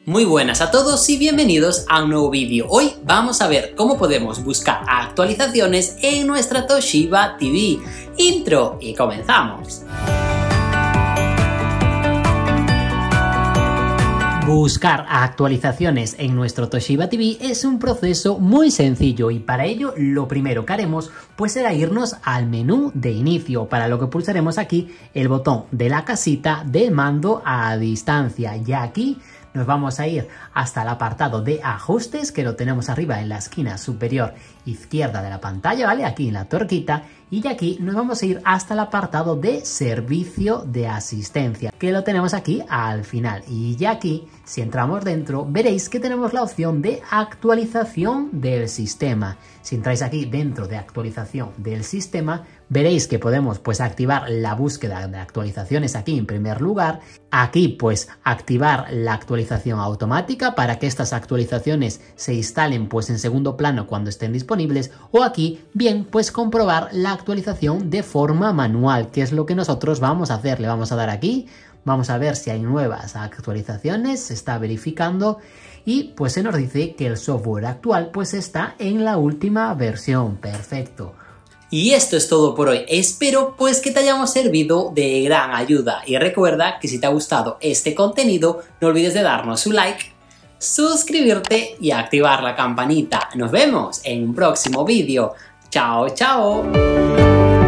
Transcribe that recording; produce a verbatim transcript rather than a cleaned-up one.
Muy buenas a todos y bienvenidos a un nuevo vídeo. Hoy vamos a ver cómo podemos buscar actualizaciones en nuestra Toshiba T V. Intro y comenzamos. Buscar actualizaciones en nuestro Toshiba T V es un proceso muy sencillo y para ello lo primero que haremos pues será irnos al menú de inicio, para lo que pulsaremos aquí el botón de la casita de mando a distancia y aquí nos vamos a ir hasta el apartado de ajustes, que lo tenemos arriba en la esquina superior izquierda de la pantalla, ¿vale? Aquí en la torquita. Y de aquí nos vamos a ir hasta el apartado de servicio de asistencia, que lo tenemos aquí al final. Y ya aquí, si entramos dentro, veréis que tenemos la opción de actualización del sistema. Si entráis aquí dentro de actualización del sistema, veréis que podemos pues activar la búsqueda de actualizaciones aquí en primer lugar. Aquí pues activar la actualización automática para que estas actualizaciones se instalen pues en segundo plano cuando estén disponibles, o aquí bien pues comprobar la actualización de forma manual, que es lo que nosotros vamos a hacer. Le vamos a dar aquí, vamos a ver si hay nuevas actualizaciones, se está verificando y pues se nos dice que el software actual pues está en la última versión. Perfecto. Y esto es todo por hoy, espero pues que te hayamos servido de gran ayuda y recuerda que si te ha gustado este contenido no olvides de darnos un like, suscribirte y activar la campanita. Nos vemos en un próximo vídeo. Chao, chao.